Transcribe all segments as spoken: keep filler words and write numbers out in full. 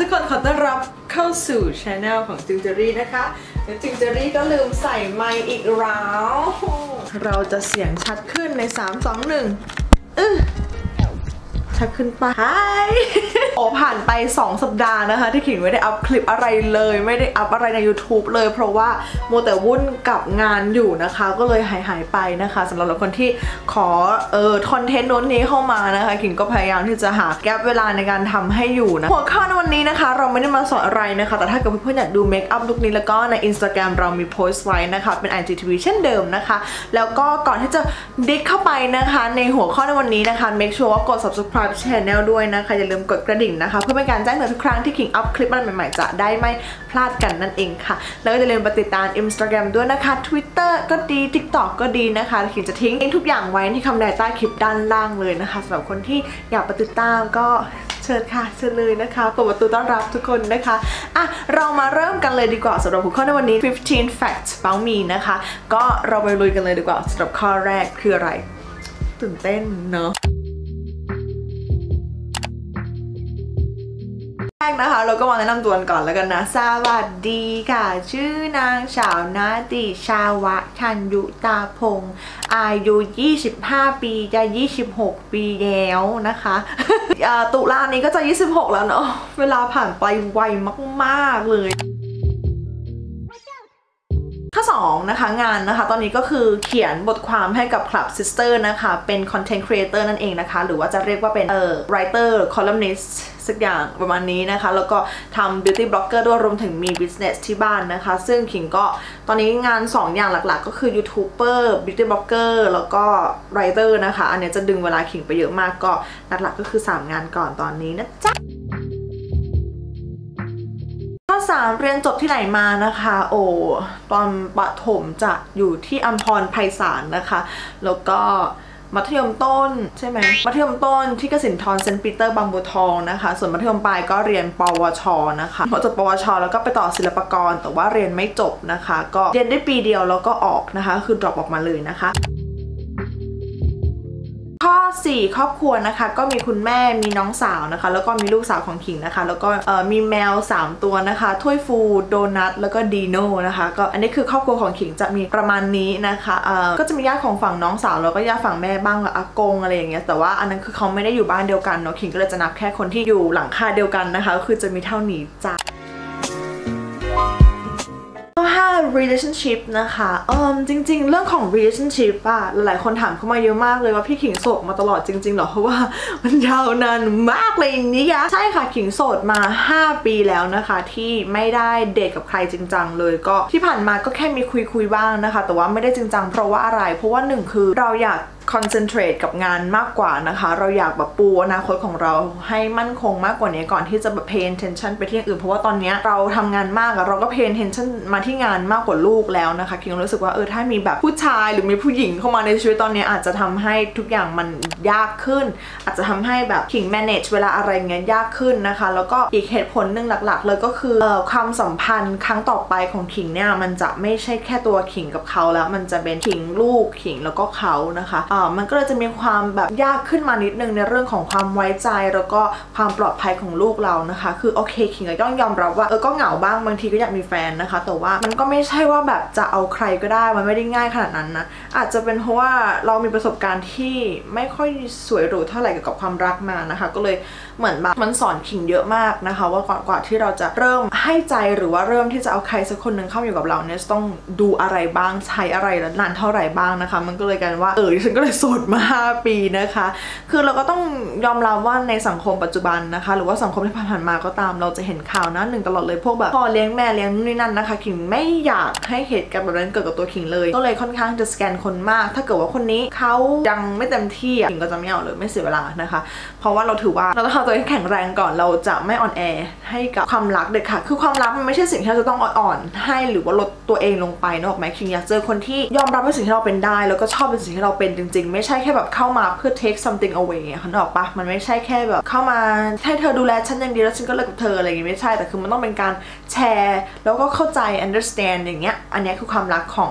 ทุกคนขอต้อนรับเข้าสู่ช anel ของจิงเจอรี่นะคะเดี๋ยวจิงเจอรี่ก็ลืมใส่ไมค์อีกแล้วเราจะเสียงชัดขึ้นในสาม สอง หนึ่งอื้อชัดขึ้นปะฮายโอ้ผ่านไปสองสัปดาห์นะคะที่ขิงไม่ได้อัพคลิปอะไรเลยไม่ได้อัพอะไรใน YouTube เลยเพราะว่าโมแต่วุ่นกับงานอยู่นะคะก็เลยหายหายไปนะคะสำหรับคนที่ขอเออคอนเทนต์โน้นนี้เข้ามานะคะขิงก็พยายามที่จะหาแกปเวลาในการทำให้อยู่นะหัวข้อในวันนี้นะคะเราไม่ได้มาสอนอะไรนะคะแต่ถ้าเกิดเพื่อนๆอยากดูเมคอัพลุคนี้แล้วก็ใน Instagram เรามีโพสต์ไว้นะคะเป็น ไอ จี ที วี เช่นเดิมนะคะแล้วก็ก่อนที่จะดิกเข้าไปนะคะในหัวข้อในวันนี้นะคะ make sure ว่ากด subscribe channel ด้วยนะคะอย่าลืมกดกระดิ่งนะคะเพื่อเป็นการแจ้งเตือนทุกครั้งที่ขิงอัพคลิปอะไรใหม่ๆจะได้ไม่พลาดกันนั่นเองค่ะแล้วก็อย่าลืมไปติดตาม Instagram ด้วยนะคะ Twitter ก็ดี TikTok ก็ดีนะคะขิงจะทิ้งทุกอย่างไว้ที่คำแนะนำใต้คลิปด้านล่างเลยนะคะสำหรับคนที่อยากไปติดตามก็เชิญค่ะเชิญเลยนะคะเปิดประตูต้อนรับทุกคนนะคะอ่ะเรามาเริ่มกันเลยดีกว่าสำหรับหัวข้อในวันนี้fifteen facts about me นะคะก็เราไปลุยกันเลยดีกว่าสำหรับข้อแรกคืออะไรตื่นเต้นเนาะแรกนะคะเราก็มาแนะนำตัวกันก่อนแล้วกันนะสวัสดีค่ะชื่อนางสาวนาติชาวะชัญยุตาพงศ์อายุยี่สิบห้าปีจะยี่สิบหกปีแล้วนะคะตุลานี้ก็จะยี่สิบหกแล้วเนาะเวลาผ่านไปไวมากๆเลยข้อสองนะคะงานนะคะตอนนี้ก็คือเขียนบทความให้กับ Club Sister นะคะเป็น Content Creator นั่นเองนะคะหรือว่าจะเรียกว่าเป็นเอ่อ Writer Columnist สักอย่างประมาณนี้นะคะแล้วก็ทำ Beauty Blogger ด้วยรวมถึงมี Business ที่บ้านนะคะซึ่งขิงก็ตอนนี้งานสองอย่างหลักๆก็คือ YouTuber Beauty Blogger แล้วก็ Writer นะคะอันนี้จะดึงเวลาขิงไปเยอะมากก็หลักๆก็คือสามงานก่อนตอนนี้นะจ๊ะข้อสามเรียนจบที่ไหนมานะคะโอ้ตอนประถมจะอยู่ที่อัมพรไพศาลนะคะแล้วก็มัธยมต้นใช่ไหมมัธยมต้นที่กสินทรเซนต์ปีเตอร์บางบัวทองนะคะส่วนมัธยมปลายก็เรียนปวชนะคะพอจบปวชแล้วก็ไปต่อศิลปากรแต่ว่าเรียนไม่จบนะคะก็เรียนได้ปีเดียวแล้วก็ออกนะคะคือ drop ออกมาเลยนะคะข้อสี่ครอบครัวนะคะก็มีคุณแม่มีน้องสาวนะคะแล้วก็มีลูกสาวของขิงนะคะแล้วก็มีแมวสามตัวนะคะถ้วยฟูโดนัทแล้วก็ดีโน่นะคะก็อันนี้คือครอบครัวของขิงจะมีประมาณนี้นะคะเอ่อก็จะมีญาติของฝั่งน้องสาวแล้วก็ญาติฝั่งแม่บ้างกับอากงอะไรอย่างเงี้ยแต่ว่าอันนั้นคือเขาไม่ได้อยู่บ้านเดียวกันเนาะขิงก็เลยจะนับแค่คนที่อยู่หลังคาเดียวกันนะคะก็คือจะมีเท่านี้จ้ะข้อห้า relationship นะคะเออจริงๆเรื่องของ relationship อะหลายๆคนถามเข้ามาเยอะมากเลยว่าพี่ขิงโสดมาตลอดจริงๆหรอเพราะว่ามันยาวนานมากเลยนี่ยะใช่ค่ะขิงโสดมาห้าปีแล้วนะคะที่ไม่ได้เดทกับใครจริงจังเลยก็ที่ผ่านมาก็แค่มีคุยๆบ้างนะคะแต่ว่าไม่ได้จริงจังเพราะว่าอะไรเพราะว่าหนึ่งคือเราอยากคอนเซนเทรตกับงานมากกว่านะคะเราอยากแบบปูอนาคตของเราให้มั่นคงมากกว่านี้ก่อนที่จะแบบ pay attention ไปที่อื่นเพราะว่าตอนนี้เราทำงานมากอะเราก็ pay attention มาที่งานมากกว่าลูกแล้วนะคะคิงรู้สึกว่าเออถ้ามีแบบผู้ชายหรือมีผู้หญิงเข้ามาในชีวิตตอนนี้อาจจะทำให้ทุกอย่างมันยากขึ้นอาจจะทำให้แบบคิง manage เวลาอะไรเงี้ยยากขึ้นนะคะแล้วก็อีกเหตุผลหนึ่งหลักๆเลยก็คือเอ่อความสัมพันธ์ครั้งต่อไปของคิงเนี่ยมันจะไม่ใช่แค่ตัวคิงกับเขาแล้วมันจะเป็นคิงลูกคิงแล้วก็เขานะคะอ่ามันก็เลยจะมีความแบบยากขึ้นมานิดนึงในเรื่องของความไว้ใจแล้วก็ความปลอดภัยของลูกเรานะคะคือโอเคขิงก็ต้องยอมรับว่าเออก็เหงาบ้างบางทีก็อยากมีแฟนนะคะแต่ว่ามันก็ไม่ใช่ว่าแบบจะเอาใครก็ได้มันไม่ได้ง่ายขนาดนั้นนะอาจจะเป็นเพราะว่าเรามีประสบการณ์ที่ไม่ค่อยสวยหรูเท่าไหร่เกี่ยวกับความรักมานะคะก็เลยเหมือนแบบมันสอนขิงเยอะมากนะคะว่าก่อนกว่าที่เราจะเริ่มให้ใจหรือว่าเริ่มที่จะเอาใครสักคนหนึ่งเข้ามาอยู่กับเราเนี่ยต้องดูอะไรบ้างใช้อะไรและนานเท่าไหร่บ้างนะคะมันก็เลยกันว่าเออฉันก็เลยโสดมาห้าปีนะคะคือเราก็ต้องยอมรับว่าในสังคมปัจจุบันนะคะหรือว่าสังคมที่ผ่านๆมาก็ตามเราจะเห็นข่าวนะหนึ่งตลอดเลยพวกแบบพ่อเลี้ยงแม่เลี้ยงนี่นั่นนะคะขิงไม่อยากให้เหตุการณ์แบบนั้นเกิดกับตัวขิงเลยก็เลยค่อนข้างจะสแกนคนมากถ้าเกิดว่าคนนี้เขายังไม่เต็มที่ขิงก็จะไม่เอาเลยไม่เสียเวลานะคะเพราะว่าเราถือว่าเราต้องทำตัวให้แข็งแรงก่อนเราจะไม่อ่อนแอให้กับความรักเด็ดขาดคือความรักมันไม่ใช่สิ่งที่เราจะต้องอ่อนๆให้หรือว่าลดตัวเองลงไปนอกไหมขิงอยากเจอคนที่ยอมรับในสิ่งที่เราเป็นได้แล้วก็ชอบในสิ่งที่เราเป็นจริงๆไม่ใช่แค่แบบเข้ามาเพื่อ take something away ค่ะนึกออกปะมันไม่ใช่แค่แบบเข้ามาให้เธอดูแลฉันอย่างดีแล้วฉันก็เลิกกับเธออะไรอย่างงี้ไม่ใช่แต่คือมันต้องเป็นการแชร์แล้วก็เข้าใจ understand อย่างเงี้ยอันนี้คือความรักของ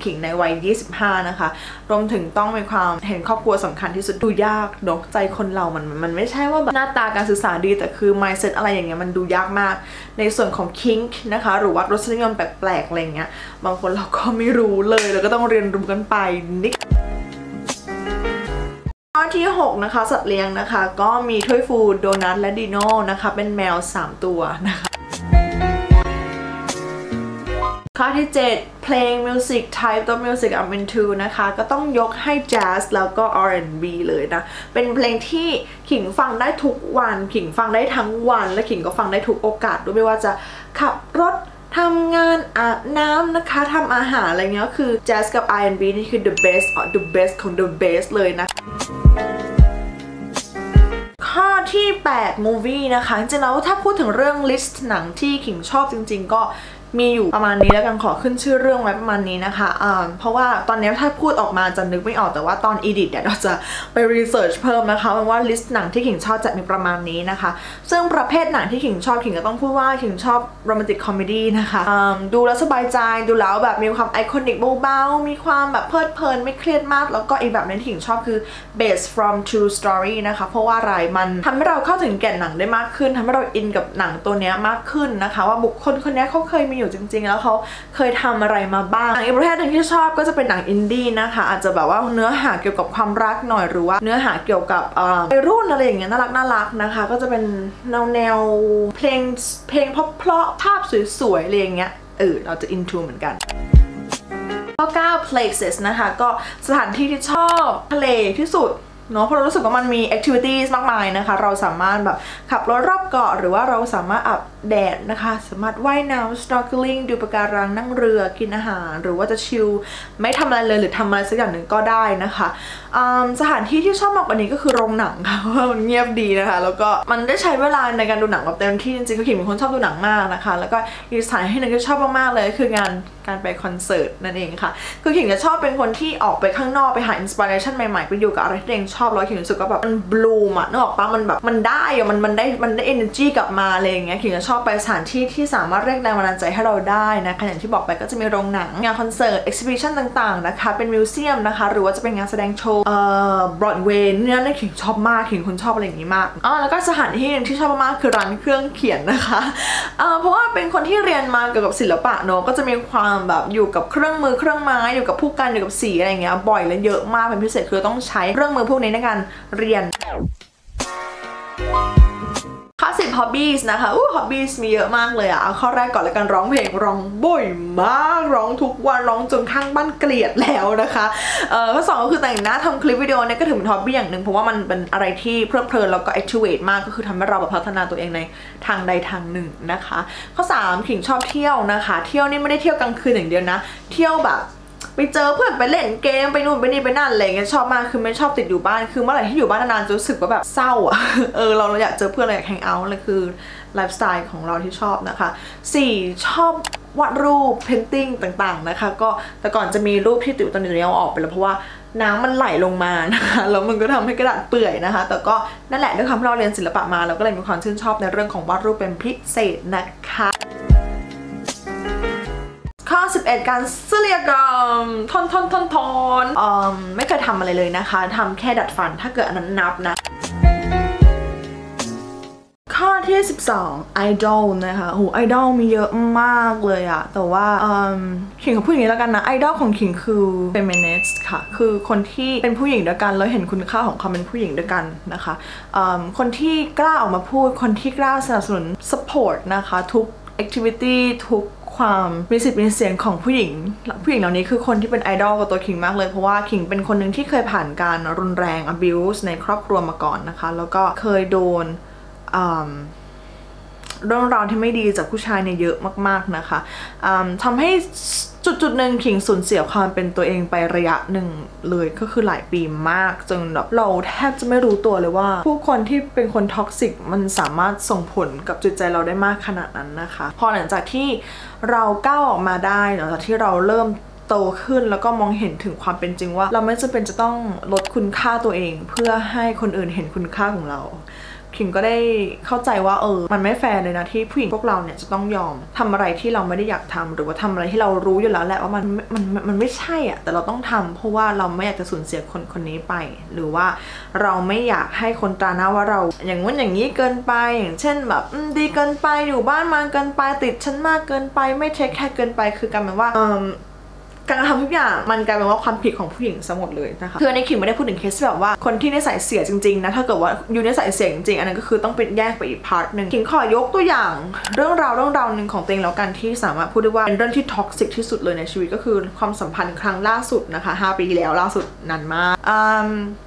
ขิงในวัยยี่สิบห้านะคะรวมถึงต้องมีความเห็นครอบครัวสำคัญที่สุดดูยากเนาะใจคนเรามันมันไม่ใช่ว่าแบบหน้าตาการศึกษาดีแต่คือ mindset อะไรอย่างเงี้ยมันดูยากมากในส่วนของ kink นะคะหรือว่ารสนิยมแปลกๆอะไรเงี้ยบางคนเราก็ไม่รู้เลยแล้วก็ต้องเรียนรู้กันไปนิดข้อที่หกนะคะสัตว์เลี้ยงนะคะก็มีถ้วยฟูโดนัทและดิโน่นะคะเป็นแมวสามตัวนะคะข้อที่เจ็ดเพลง music type of music I'm into นะคะก็ต้องยกให้ jazz แล้วก็ อาร์ แอนด์ บี เลยนะเป็นเพลงที่ขิงฟังได้ทุกวันขิงฟังได้ทั้งวันและขิงก็ฟังได้ทุกโอกาสด้วยไม่ว่าจะขับรถทำงานอาบน้ำนะคะทำอาหารอะไรเงี้ยคือ jazz กับ อาร์ แอนด์ บี นี่คือ the best the best ของ the best เลยนะข้อที่แปด movie นะคะจริงๆแล้วถ้าพูดถึงเรื่อง list หนังที่ขิงชอบจริงๆก็มีอยู่ประมาณนี้แล้วกันขอขึ้นชื่อเรื่องไว้ประมาณนี้นะคะอ่าเพราะว่าตอนนี้ถ้าพูดออกมาจะนึกไม่ออกแต่ว่าตอน edit เนี่ยเราจะไป research เพิ่มนะคะว่า list หนังที่ขิงชอบจะมีประมาณนี้นะคะซึ่งประเภทหนังที่ขิงชอบขิงก็ต้องพูดว่าขิงชอบ romantic comedy นะคะดูแล้วสบายใจดูแล้วแบบมีความ iconic เบาๆมีความแบบเพลิดเพลินไม่เครียดมากแล้วก็อีกแบบนึงที่ขิงชอบคือ based from true story นะคะเพราะว่าอะไรมันทำให้เราเข้าถึงแก่นหนังได้มากขึ้นทำให้เราอินกับหนังตัวนี้มากขึ้นนะคะว่าบุคคลคนนี้เขาเคยมีอยู่จริงๆแล้วเขาเคยทำอะไรมาบ้างอีกประเภทหนึ่งที่ชอบก็จะเป็นหนังอินดี้นะคะอาจจะแบบว่าเนื้อหาเกี่ยวกับความรักหน่อยหรือว่าเนื้อหาเกี่ยวกับวัยรุ่นอะไรอย่างเงี้ยน่ารักน่ารักนะคะก็จะเป็นแนวแนวเพลงเพลงเพราะๆภาพสวยๆอะไรอย่างเงี้ยเออเราจะ into เหมือนกันข้อเก้า places นะคะก็สถานที่ที่ชอบทะเลที่สุดเนาะเพราะเรารู้สึกว่ามันมี activities มากมายนะคะเราสามารถแบบขับรถรอบเกาะหรือว่าเราสามารถอาบแดดนะคะสามารถว่ายน้ำ snorkeling ดูปะการังนั่งเรือกินอาหารหรือว่าจะชิลไม่ทำอะไรเลยหรือทำอะไรสักอย่างหนึ่งก็ได้นะคะสถานที่ที่ชอบมากกว่านี้ก็คือโรงหนังค่ะเพราะว่ามันเงียบดีนะคะแล้วก็มันได้ใช้เวลาในการดูหนังแบบเต็มที่จริงๆก็ขิงเป็นคนชอบดูหนังมากนะคะแล้วก็อีกสถานที่หนึ่งที่ชอบมากๆเลยคืองานการไปคอนเสิร์ตนั่นเองค่ะคือขิงจะชอบเป็นคนที่ออกไปข้างนอกไปหาอินสปิเรชันใหม่ๆไปอยู่กับอะไรที่ตัวเองชอบแล้วขิงรู้สึกว่าแบบมันบลูมอะนึกออกปะมันแบบมันได้อะมันมันได้มันได้ energy กลับมาอะไรอย่างเงี้ยขิงจะชอบไปสถานที่ที่สามารถเรียกแรงบันดาลใจให้เราได้นะคะอย่างที่บอกไปก็จะมีโรงหนังงานคอนเสิร์ต exhibition ต่างๆนะคะเป็นมิวเซียมนะคะหรือว่าจะเป็นงานแสดงโชว์เอ่อบรอดเวย์เนี่ยนะขิงชอบมากขิงคนชอบอะไรอย่างงี้มากอ๋อแล้วก็สถานที่นึงที่ชอบมากคือร้านเครื่องเขียนนะคะเอ่อเพราะว่าเป็นคนที่เรียนมาเกี่ยวกับศิลปะเนอะก็จะมีความแบบอยู่กับเครื่องมือเครื่องไม้อยู่กับผู้กันอยู่กับสีอะไรอย่างเงี้ยบ่อยและเยอะมากเป็นพิเศษคือต้องใช้เครื่องมือพวกนี้ในการเรียนข้อสิบ hobbies นะคะอู้ hobbies มีเยอะมากเลยอะเอาข้อแรกก่อนแล้วกันร้องเพลงร้องบ่อยมากร้องทุกวันร้องจนข้างบ้านเกลียดแล้วนะคะเอ่อข้อสองก็คือแต่งหน้าทำคลิปวิดีโอเนี่ยก็ถือเป็น hobby อย่างหนึ่งเพราะว่ามันเป็นอะไรที่เพลิดเพลินแล้วก็ activate มากก็คือทำให้เราแบบพัฒนาตัวเองในทางใดทางหนึ่งนะคะข้อสามขิงชอบเที่ยวนะคะเที่ยวนี่ไม่ได้เที่ยวกลางคืนอย่างเดียวนะเที่ยวแบบไปเจอเพื่อนไปเล่นเกมไปนู่นไปนี่ไปนั่นอะไรเงี้ยชอบมากคือไม่ชอบติดอยู่บ้านคือเมื่อไหร่ที่อยู่บ้านนานๆจะรู้สึกว่าแบบเศร้าอ่ะเออเราเราอยากเจอเพื่อนเราอยากแฮงเอาท์เลยคือไลฟ์สไตล์ของเราที่ชอบนะคะสี่ชอบวาดรูปเพนติ้งต่างๆนะคะก็แต่ก่อนจะมีรูปที่ติดตอนนี้เอาออกไปแล้วเพราะว่าน้ำมันไหลลงมานะคะแล้วมันก็ทำให้กระดาษเปื่อยนะคะแต่ก็นั่นแหละด้วยความที่เราเรียนศิลปะมาเราก็เลยมีความชื่นชอบในเรื่องของวาดรูปเป็นพิเศษนะคะข้อสิบเอ็ดการศัลยกรรมทนทนทนทนอืมไม่เคยทำอะไรเลยนะคะทำแค่ดัดฟันถ้าเกิดอันนั้นนับนะข้อที่สิบสองไอดอลนะคะโหไอดอลมีเยอะมากเลยอะแต่ว่าขิงเขาพูดอย่างนี้แล้วกันนะไอดอลของขิงคือเฟมินิสต์ค่ะคือคนที่เป็นผู้หญิงด้วยกันแล้วเห็นคุณค่าของความเป็นผู้หญิงด้วยกันนะคะคนที่กล้าออกมาพูดคนที่กล้าสนับสนุน support นะคะทุก activity ทุกความมีสิทธิ์มีเสียงของผู้หญิงผู้หญิงเหล่านี้คือคนที่เป็นไอดอลกับตัวขิงมากเลยเพราะว่าขิงเป็นคนหนึ่งที่เคยผ่านการรุนแรง abuse ในครอบครัวมาก่อนนะคะแล้วก็เคยโดนเรื่องราวที่ไม่ดีจากผู้ชายเนี่ยเยอะมากๆนะคะทำให้จุดจุดหนึ่งขิงสูญเสียความเป็นตัวเองไประยะหนึ่งเลยก็คือหลายปีมากจนแบบเราแทบจะไม่รู้ตัวเลยว่าผู้คนที่เป็นคนท็อกซิกมันสามารถส่งผลกับจิตใจเราได้มากขนาดนั้นนะคะพอหลังจากที่เราก้าวออกมาได้หลังจากที่เราเริ่มโตขึ้นแล้วก็มองเห็นถึงความเป็นจริงว่าเราไม่จำเป็นจะต้องลดคุณค่าตัวเองเพื่อให้คนอื่นเห็นคุณค่าของเราขิงก็ได้เข้าใจว่าเออมันไม่แฟร์เลยนะที่ผู้หญิงพวกเราเนี่ยจะต้องยอมทำอะไรที่เราไม่ได้อยากทำหรือว่าทำอะไรที่เรารู้อยู่แล้วแหละว่ามันมันมันไม่ใช่อ่ะแต่เราต้องทำเพราะว่าเราไม่อยากจะสูญเสียคนคนนี้ไปหรือว่าเราไม่อยากให้คนตราหน้าว่าเราอย่างงู้นอย่างนี้เกินไปอย่างเช่นแบบดีเกินไปอยู่บ้านมาเกินไปติดฉันมากเกินไปไม่เทคแคร์เกินไปคือกลายเป็นว่าเออการทำทุกอย่างมันกลายเป็นว่าความผิดของผู้หญิงซะหมดเลยนะคะคือในขิงไม่ได้พูดถึงเคสแบบว่าคนที่นิสัยเสียจริงๆนะถ้าเกิดว่าอยู่นิสัยเสียจริงๆอันนั้นก็คือต้องเป็นแยกไปอีกพาร์ทหนึ่งขิงขอยกตัวอย่างเรื่องราวเรื่องราวหนึ่งของตัวเองแล้วกันที่สามารถพูดได้ว่าเป็นเรื่องที่ท็อกซิกที่สุดเลยในชีวิตก็คือความสัมพันธ์ครั้งล่าสุดนะคะห้าปีแล้วล่าสุดนานมากอืม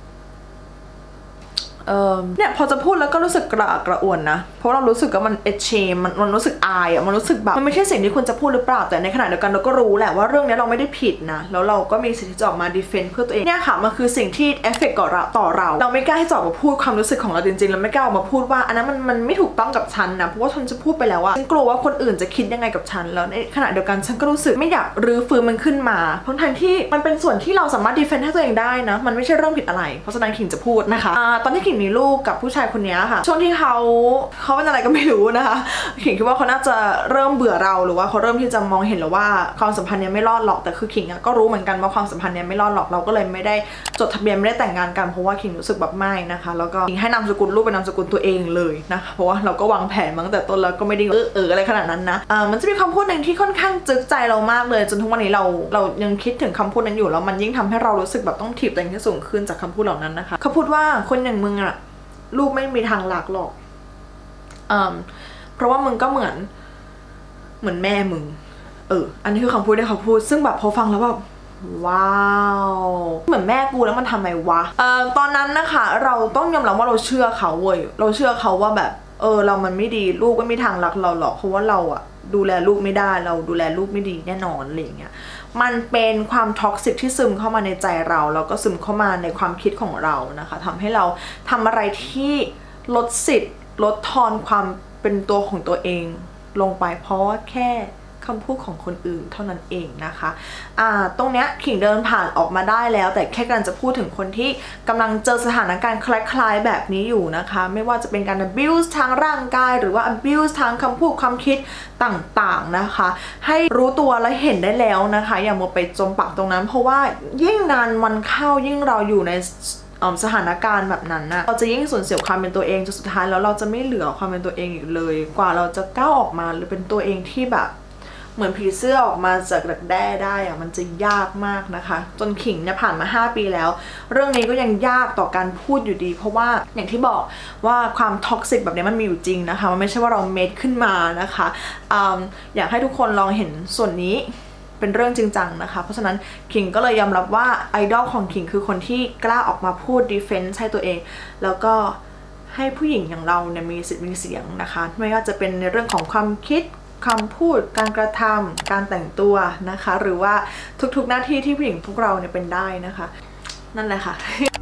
เออเนี่ยพอจะพูดแล้วก็รู้สึกกระอักกระอ่วนนะเพราะเรารู้สึกว่ามันเอชเชมมันมันรู้สึกอายอ่ะมันรู้สึกแบบมันไม่ใช่สิ่งที่ควรจะพูดหรือเปล่าแต่ในขณะเดียวกันเราก็รู้แหละว่าเรื่องนี้เราไม่ได้ผิดนะแล้วเราก็มีสิทธิ์ที่จะออกมาดีเฟนต์เพื่อตัวเองเนี่ยค่ะมันคือสิ่งที่เอฟเฟกต์ต่อเราต่อเราเราไม่กล้าที่จะออกมาพูดความรู้สึกของเราจริงๆเราไม่กล้าออกมาพูดว่าอันนั้นมันมันไม่ถูกต้องกับฉันนะเพราะว่าฉันจะพูดไปแล้วว่าฉันกลัวว่าคนอื่นจะคิดยังไงกับฉันแล้วในขณะเดียวกันฉันก็รู้สึกไม่อยากรื้อฟื้นมันขึ้นมาเพราะทั้งที่มันเป็นส่วนที่เราสามารถดีเฟนต์ให้ตัวเองได้นะมันไม่ใช่เรื่องผิดอะไรเพราะฉะนั้นขิงจะพูดนะคะตอนที่ขิงมีลูกกับผู้ชายคนนี้ค่ะช่วงที่เขาเขาเป็นอะไรก็ไม่รู้นะคะขิงคิดว่าเขาน่าจะเริ่มเบื่อเราหรือว่าเขาเริ่มที่จะมองเห็นแล้วว่าความสัมพันธ์เนี้ยไม่รอดหรอกแต่คือขิงก็รู้เหมือนกันว่าความสัมพันธ์เนี้ยไม่รอดหรอกเราก็เลยไม่ได้จดทะเบียนไม่ได้แต่งงานกันเพราะว่าขิงรู้สึกแบบไม่นะคะแล้วก็ขิงให้นามสกุลลูกเป็นนามสกุลตัวเองเลยนะคะเพราะว่าเราก็วางแผนมาตั้งแต่ต้นแล้วก็ไม่ได้เออเอออะไรขนาดนั้นนะอ่ามันจะมีคำพูดหนึ่งที่ค่อนข้างจึกใจเรามากเลยจนทุกวันนี้เราเรายังคิดถึงคำพูดนั้นอยู่แล้วมันยิ่งทำให้เรารู้สึกแบบต้องถีบตัวเองให้สูงขึ้นจากคำพูดเหล่านั้นนะคะเขาพูดว่าคนอย่างมึงอะลูกไม่มีทางหลักหรอกอืมเพราะว่ามึงก็เหมือนเหมือนแม่มึงเอออันนี้คือคำพูดที่เขาพูดซึ่งแบบพอฟังแล้วแบบว้าวเหมือนแม่กูแล้วมันทำไมวะเอ่อตอนนั้นนะคะเราต้องยอมรับว่าเราเชื่อเขาเว้ยเราเชื่อเขาว่าแบบเออเรามันไม่ดีลูกไม่มีทางรักเราหรอกเพราะว่าเราอะดูแลลูกไม่ได้เราดูแลลูกไม่ดีแน่นอนอะไรอย่างเงี้ยมันเป็นความท็อกซิกที่ซึมเข้ามาในใจเราแล้วก็ซึมเข้ามาในความคิดของเรานะคะทำให้เราทำอะไรที่ลดสิทธิ์ลดทอนความเป็นตัวของตัวเองลงไปเพราะว่าแค่คำพูดของคนอื่นเท่านั้นเองนะคะอ่าตรงเนี้ยขิงเดินผ่านออกมาได้แล้วแต่แค่การจะพูดถึงคนที่กำลังเจอสถานการณ์คล้ายๆแบบนี้อยู่นะคะไม่ว่าจะเป็นการ abuse ทางร่างกายหรือว่า abuse ทางคำพูดความคิดต่างๆนะคะให้รู้ตัวและเห็นได้แล้วนะคะอย่ามัวไปจมปักตรงนั้นเพราะว่ายิ่งนานวันเข้ายิ่งเราอยู่ในสถานการณ์แบบนั้นนะเราจะยิ่งสูญเสียความเป็นตัวเองจนสุดท้ายแล้วเราจะไม่เหลือความเป็นตัวเองอีกเลยกว่าเราจะก้าวออกมาหรือเป็นตัวเองที่แบบเหมือนผีเสื้อออกมาจากดักแด้ได้อะมันจะยากมากนะคะจนขิงเนี่ยผ่านมาห้าปีแล้วเรื่องนี้ก็ยังยากต่อการพูดอยู่ดีเพราะว่าอย่างที่บอกว่าความท็อกซิกแบบนี้มันมีอยู่จริงนะคะมันไม่ใช่ว่าเราเมดขึ้นมานะคะออยากให้ทุกคนลองเห็นส่วนนี้เป็นเรื่องจริงจังนะคะเพราะฉะนั้นขิงก็เลยยอมรับว่าไอดอลของขิงคือคนที่กล้าออกมาพูดดีเฟนซ์ให้ตัวเองแล้วก็ให้ผู้หญิงอย่างเราเนี่ยมีสิทธิ์มีเสียงนะคะไม่ว่าจะเป็นในเรื่องของความคิดคำพูดการกระทำการแต่งตัวนะคะหรือว่าทุกๆหน้าที่ที่ผู้หญิงพวกเราเนี่ยเป็นได้นะคะนั่นแหละค่ะ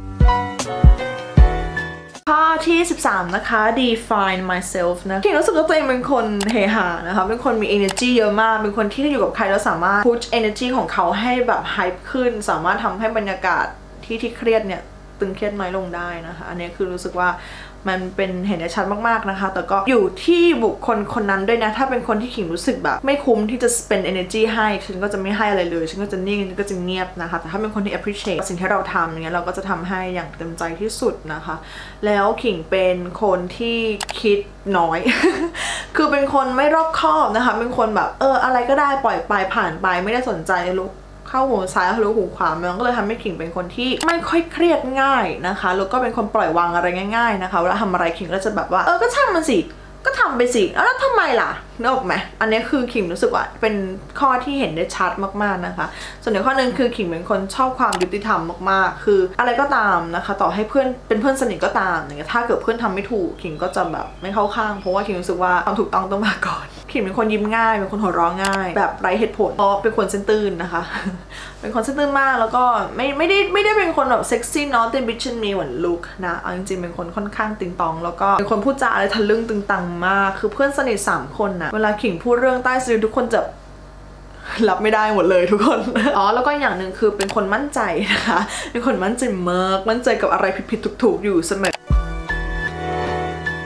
ข้อที่สิบสามนะคะ define myself นะขิงรู้สึกว่าตัวเองเป็นคนเฮฮานะคะเป็นคนมี energy เยอะมากเป็นคนที่อยู่กับใครแล้วสามารถ push energy ของเขาให้แบบ hype ขึ้นสามารถทำให้บรรยากาศที่ที่เครียดเนี่ยตึงเครียดน้อยลงได้นะคะอันนี้คือรู้สึกว่ามันเป็นเห็นได้ชัดมากๆนะคะแต่ก็อยู่ที่บุคคลคนนั้นด้วยนะถ้าเป็นคนที่ขิงรู้สึกแบบไม่คุ้มที่จะ spend energy ให้ฉันก็จะไม่ให้อะไรเลยฉันก็จะนิ่งฉันก็จะเงียบนะคะแต่ถ้าเป็นคนที่ appreciate สิ่งที่เราทำอย่างเงี้ยเราก็จะทำให้อย่างเต็มใจที่สุดนะคะแล้วขิงเป็นคนที่คิดน้อย คือเป็นคนไม่รอบคอบนะคะเป็นคนแบบเอออะไรก็ได้ปล่อยไปผ่านไปไม่ได้สนใจลุกเข้าหูซ้ายทะลุหูขวามันก็เลยทำให้ขิงเป็นคนที่ไม่ค่อยเครียดง่ายนะคะแล้วก็เป็นคนปล่อยวางอะไรง่ายๆนะคะเวลาทำอะไรขิงก็จะแบบว่าเออก็ช่างมันสิก็ทำไปสิแล้วทำไมล่ะนึกออกไหมอันนี้คือขิงรู้สึกว่าเป็นข้อที่เห็นได้ชัดมากๆนะคะส่วนอีกข้อนึงคือขิงเป็นคนชอบความยุติธรรมมากๆคืออะไรก็ตามนะคะต่อให้เพื่อนเป็นเพื่อนสนิทก็ตามอย่างเงี้ยถ้าเกิดเพื่อนทำไม่ถูกขิงก็จะแบบไม่เข้าข้างเพราะว่าขิงรู้สึกว่าความถูกต้องต้องมาก่อนขิงเป็นคนยิ้มง่ายเป็นคนหัวเราะง่ายแบบไร้เหตุผลเพราะเป็นคนเส้นตื้นนะคะเป็นคนเส้นตื้นมากแล้วก็ไม่ไม่ได้ไม่ได้เป็นคนแบบเซ็กซี่เนาะแต่บิชเชนมีเหมือนลุคนะเอาจริงๆเป็นคนค่อนข้างติงตองแล้วก็เป็นคนพูดจาอะไรทะลึ่งตึงตังมากคือเพื่อนสนิทสามคนนะเวลาขิงพูดเรื่องใต้สะดือทุกคนจะรับไม่ได้หมดเลยทุกคน อ๋อแล้วก็อย่างหนึ่งคือเป็นคนมั่นใจนะคะเป็นคนมั่นใจมากมั่นใจกับอะไรผิดๆถูกๆอยู่เสมอ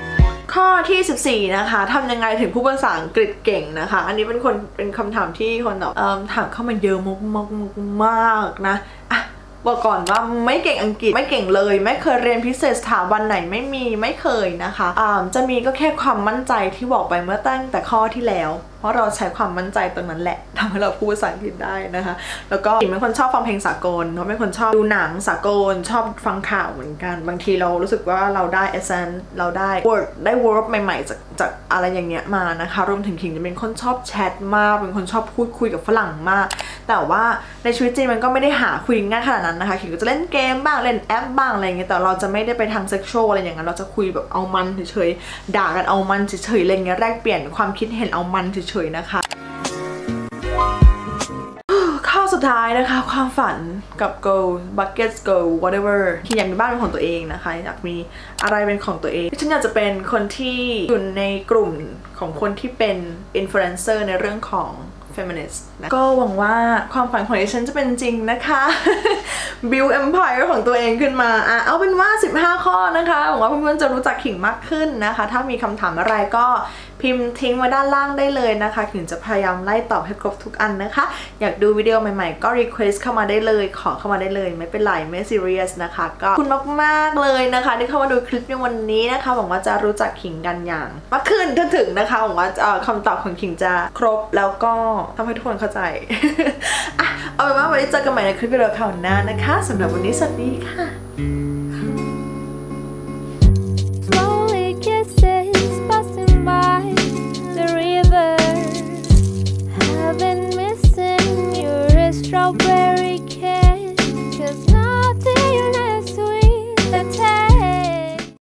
ข้อที่สิบสี่นะคะทำยังไงถึงผู้ภาษาอังกฤษเก่งนะคะอันนี้เป็นคนเป็นคำถามที่คนแบบถามเข้ามาเยอะมากมากมากนะอ่ะบอกก่อนว่าไม่เก่งอังกฤษไม่เก่งเลยไม่เคยเรียนพิเศษสถาบันไหนไม่มีไม่เคยนะคะอ่าจะมีก็แค่ความมั่นใจที่บอกไปเมื่อตั้งแต่ข้อที่แล้วเพราะเราใช้ความมั่นใจตรงนั้นแหละทำให้เราพูดภาษาอังกฤษได้นะคะแล้วก็เป็นคนชอบฟังเพลงสากลเขาเป็นคนชอบดูหนังสากลชอบฟังข่าวเหมือนกันบางทีเรารู้สึกว่าเราได้ essence เราได้ word ได้ word ใหม่ๆจากจากอะไรอย่างเงี้ยมานะคะรวมถึงขิงจะเป็นคนชอบแชทมากเป็นคนชอบพูดคุยกับฝรั่งมากแต่ว่าในชีวิตจริงมันก็ไม่ได้หาคุยง่ายขนาดนั้นนะคะขิงก็จะเล่นเกมบ้างเล่นแอปบ้างอะไรเงี้ยแต่เราจะไม่ได้ไปทางเซ็กชวลอะไรอย่างนั้นเราจะคุยแบบเอามันเฉยๆด่ากันเอามันเฉยๆอะไรเงี้ยแลกเปลี่ยนความคิดเห็นเอามันเฉยๆนะคะข้อสุดท้ายนะคะความฝันกับ goal bucket goal whatever ที่อยากมีบ้านเป็นของตัวเองนะคะอยากมีอะไรเป็นของตัวเองฉันอยากจะเป็นคนที่อยู่ในกลุ่มของคนที่เป็น influencer ในเรื่องของ feminist นะก็หวังว่าความฝันของดิฉันจะเป็นจริงนะคะ build empire ของตัวเองขึ้นมาอ่ะเอาเป็นว่าสิบห้าข้อนะคะหวังว่าเพื่อนๆจะรู้จักขิงมากขึ้นนะคะถ้ามีคำถามอะไรก็พิมพ์ทิ้งไว้ด้านล่างได้เลยนะคะขิงจะพยายามไล่ตอบให้ครบทุกอันนะคะอยากดูวิดีโอใหม่ๆก็ request เข้ามาได้เลยขอเข้ามาได้เลยไม่เป็นไรไม่ serious นะคะก็ขอบคุณมากๆเลยนะคะที่เข้ามาดูคลิปในวันนี้นะคะหวังว่าจะรู้จักขิงกันอย่างมากขึ้นถ้าถึงนะคะหวังว่าคำตอบของขิงจะครบแล้วก็ทำให้ทุกคนเข้าใจ อ่ะเอาเป็นว่าไว้เจอกันใหม่ในคลิปวิดีโอคราวหน้านะคะสำหรับวันนี้สวัสดีค่ะ